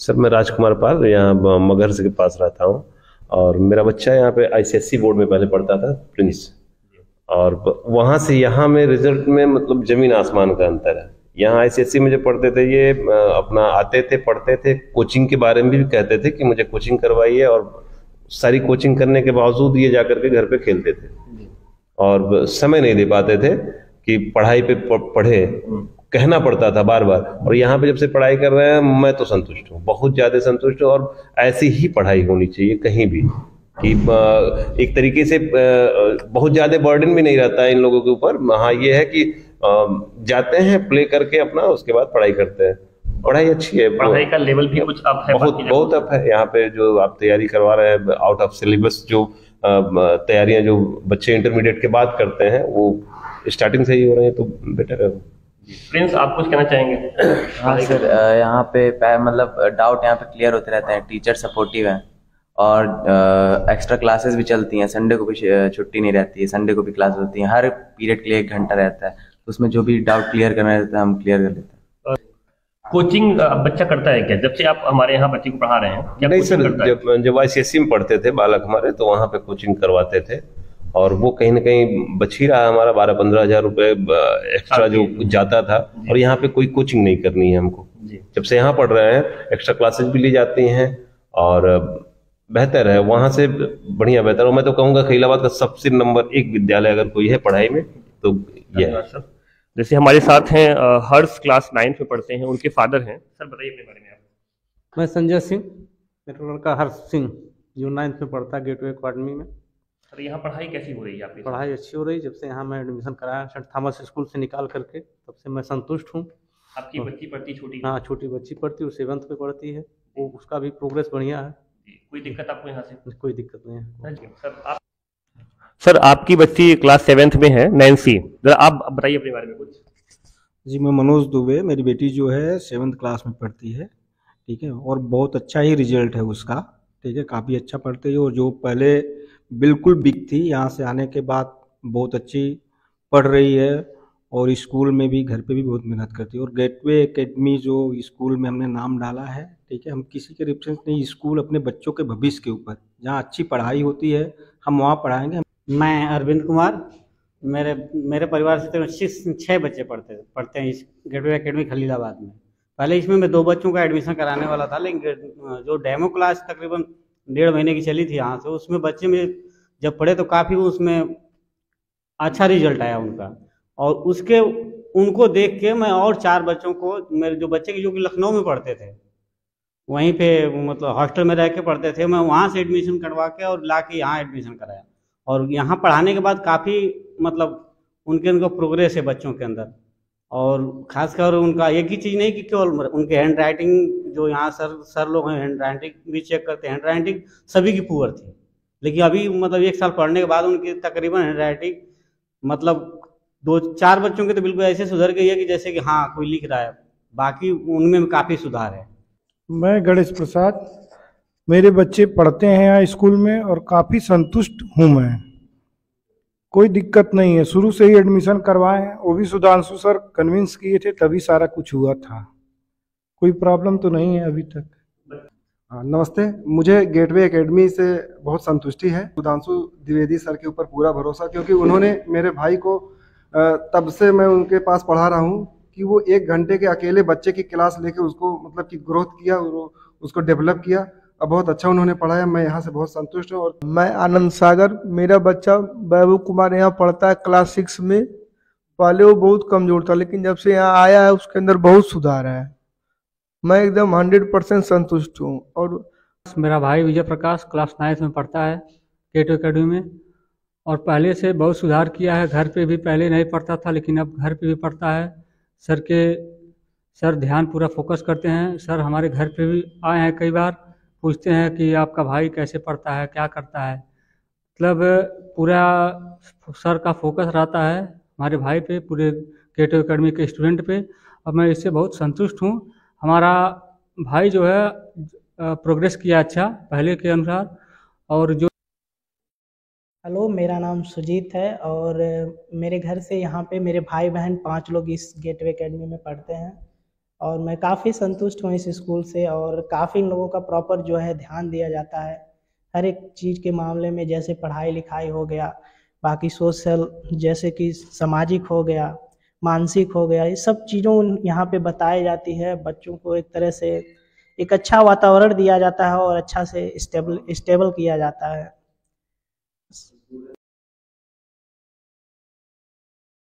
Sir मैं राजकुमार पाल यहाँ मगहर के पास रहता हूँ। और मेरा बच्चा यहाँ पे आईसीएससी बोर्ड में पहले पढ़ता था, प्रिंस। और वहाँ से यहाँ में रिजल्ट में मतलब जमीन आसमान का अंतर है। यहाँ आईसीएससी में जो पढ़ते थे ये अपना आते थे, पढ़ते थे, कोचिंग के बारे में भी कहते थे कि मुझे कोचिंग करवाइए, और सारी कोचिंग करने के बावजूद ये जाकर के घर पे खेलते थे और समय नहीं दे पाते थे कि पढ़ाई पे पढ़े, कहना पड़ता था बार बार। और यहाँ पे जब से पढ़ाई कर रहे हैं मैं तो संतुष्ट हूँ, बहुत ज्यादा संतुष्ट हूँ। और ऐसी ही पढ़ाई होनी चाहिए कहीं भी, कि एक तरीके से बहुत ज्यादा बर्डन भी नहीं रहता है इन लोगों के ऊपर। हाँ ये है कि जाते हैं प्ले करके अपना, उसके बाद पढ़ाई करते हैं। पढ़ाई अच्छी है, पढ़ाई का लेवल भी कुछ अप है, बहुत बहुत अप है। यहाँ पे जो आप तैयारी करवा रहे हैं आउट ऑफ सिलेबस, जो तैयारियां जो बच्चे इंटरमीडिएट के बाद करते हैं वो स्टार्टिंग से ही हो रहे हैं, तो बेटर है। प्रिंस, आप कुछ कहना चाहेंगे? हाँ सर, यहाँ पे मतलब डाउट यहाँ पे क्लियर होते रहते हैं, टीचर सपोर्टिव हैं और एक्स्ट्रा क्लासेस भी चलती हैं। संडे को भी छुट्टी नहीं रहती है, संडे को भी क्लास होती है, हर पीरियड के लिए 1 घंटा रहता है, तो उसमें जो भी डाउट क्लियर करना रहता है हम क्लियर कर लेते हैं। कोचिंग बच्चा करता है क्या जब से आप हमारे यहाँ बच्चे को पढ़ा रहे हैं? क्या नहीं सर, जब आईसीएससी में पढ़ते थे बालक हमारे, तो वहाँ पे कोचिंग करवाते थे, और वो कहीं ना कहीं बच ही रहा है हमारा 12-15 हजार रुपए एक्स्ट्रा जो जाता था। और यहाँ पे कोई कोचिंग नहीं करनी है हमको, जब से यहाँ पढ़ रहे हैं एक्स्ट्रा क्लासेस भी ली जाती हैं, और बेहतर है वहां से, बढ़िया बेहतर। और मैं तो कहूँगा खलीलाबाद का सबसे नंबर 1 विद्यालय अगर कोई है पढ़ाई में तो ये है। जैसे हमारे साथ हैं हर्ष, क्लास 9 में पढ़ते हैं, उनके फादर हैं। सर बताइए अपने बारे में आप। मैं संजय सिंह, मेरा लड़का हर्ष सिंह जो 9th में पढ़ता है गेटवे अकेडमी में। सर यहाँ पढ़ाई कैसी हो रही है आपकी? पढ़ाई अच्छी हो रही है, जब से यहाँ मैं एडमिशन कराया सेंट थॉमस स्कूल से निकाल करके, तब से मैं संतुष्ट हूँ। आपकी बच्ची पढ़ती छोटी? हाँ, छोटी बच्ची पढ़ती है, वो 7th में पढ़ती है, वो उसका भी प्रोग्रेस बढ़िया है। कोई दिक्कत आपको यहाँ से? कोई दिक्कत नहीं है। सर आपकी बच्ची क्लास 7th में है, नैन्सी, जरा आप बताइए अपने बारे में कुछ। जी, मैं मनोज दुबे, मेरी बेटी जो है 7th क्लास में पढ़ती है, ठीक है, और बहुत अच्छा ही रिजल्ट है उसका, ठीक है, काफ़ी अच्छा पढ़ती है। और जो पहले बिल्कुल वीक थी, यहाँ से आने के बाद बहुत अच्छी पढ़ रही है, और स्कूल में भी, घर पे भी बहुत मेहनत करती है। और गेटवे एकेडमी जो स्कूल में हमने नाम डाला है, ठीक है, हम किसी के रेफरेंस नहीं, स्कूल अपने बच्चों के भविष्य के ऊपर, जहाँ अच्छी पढ़ाई होती है हम वहाँ पढ़ाएंगे। मैं अरविंद कुमार, मेरे परिवार से तो 6 बच्चे पढ़ते हैं इस गेटवे एकेडमी खलीलाबाद में। पहले इसमें मैं 2 बच्चों का एडमिशन कराने वाला था, लेकिन जो डेमो क्लास तकरीबन 1.5 महीने की चली थी यहाँ से, उसमें बच्चे में जब पढ़े तो काफ़ी उसमें अच्छा रिजल्ट आया उनका। और उनको देख के मैं और 4 बच्चों को, मेरे जो बच्चे की जो कि लखनऊ में पढ़ते थे, वहीं पे मतलब हॉस्टल में रह के पढ़ते थे, मैं वहाँ से एडमिशन करवा के और ला के यहाँ एडमिशन कराया। और यहाँ पढ़ाने के बाद काफ़ी मतलब उनका प्रोग्रेस है बच्चों के अंदर। और खासकर उनका एक ही चीज़ नहीं कि केवल उनके हैंड राइटिंग, जो यहाँ सर लोग हैं हैंड राइटिंग भी चेक करते हैं, हैंड राइटिंग सभी की पुअर थी, लेकिन अभी मतलब 1 साल पढ़ने के बाद उनकी तकरीबन हैंड राइटिंग मतलब 2-4 बच्चों की तो बिल्कुल ऐसे सुधर गई है कि जैसे कि हाँ कोई लिख रहा है, बाकी उनमें काफ़ी सुधार है। मैं गणेश प्रसाद, मेरे बच्चे पढ़ते हैं यहाँ स्कूल में और काफ़ी संतुष्ट हूँ मैं, कोई दिक्कत नहीं है। शुरू से ही एडमिशन करवाए हैं, वो भी सुधांशु सर कन्विंस किए थे, तभी सारा कुछ हुआ था, कोई प्रॉब्लम तो नहीं है अभी तक। हाँ नमस्ते, मुझे गेटवे एकेडमी से बहुत संतुष्टि है। सुधांशु द्विवेदी सर के ऊपर पूरा भरोसा, क्योंकि उन्होंने मेरे भाई को तब से मैं उनके पास पढ़ा रहा हूँ कि वो 1 घंटे के अकेले बच्चे की क्लास लेके उसको मतलब कि ग्रोथ किया, उसको डेवलप किया, अब बहुत अच्छा उन्होंने पढ़ाया। मैं यहाँ से बहुत संतुष्ट हूँ। और मैं आनंद सागर, मेरा बच्चा वैभव कुमार यहाँ पढ़ता है क्लास 6 में। पहले वो बहुत कमजोर था, लेकिन जब से यहाँ आया है उसके अंदर बहुत सुधार है। मैं एकदम 100% संतुष्ट हूँ। और मेरा भाई विजय प्रकाश क्लास 9th में पढ़ता है गेटवे एकेडमी में, और पहले से बहुत सुधार किया है। घर पे भी पहले नहीं पढ़ता था, लेकिन अब घर पे भी पढ़ता है। सर ध्यान पूरा फोकस करते हैं। सर हमारे घर पे भी आए हैं, कई बार पूछते हैं कि आपका भाई कैसे पढ़ता है, क्या करता है, मतलब पूरा सर का फोकस रहता है हमारे भाई पे, पूरे गेटवे एकेडमी के स्टूडेंट पे। और मैं इससे बहुत संतुष्ट हूँ। हमारा भाई जो है प्रोग्रेस किया अच्छा पहले के अनुसार। और जो हेलो, मेरा नाम सुजीत है और मेरे घर से यहाँ पे मेरे भाई बहन 5 लोग इस गेटवे एकेडमी में पढ़ते हैं। और मैं काफ़ी संतुष्ट हूँ इस स्कूल से, और काफ़ी लोगों का प्रॉपर जो है ध्यान दिया जाता है हर एक चीज़ के मामले में, जैसे पढ़ाई लिखाई हो गया, बाकी सोशल जैसे कि सामाजिक हो गया, मानसिक हो गया, ये सब चीज़ों यहाँ पे बताई जाती है। बच्चों को एक तरह से एक अच्छा वातावरण दिया जाता है और अच्छा से स्टेबल किया जाता है।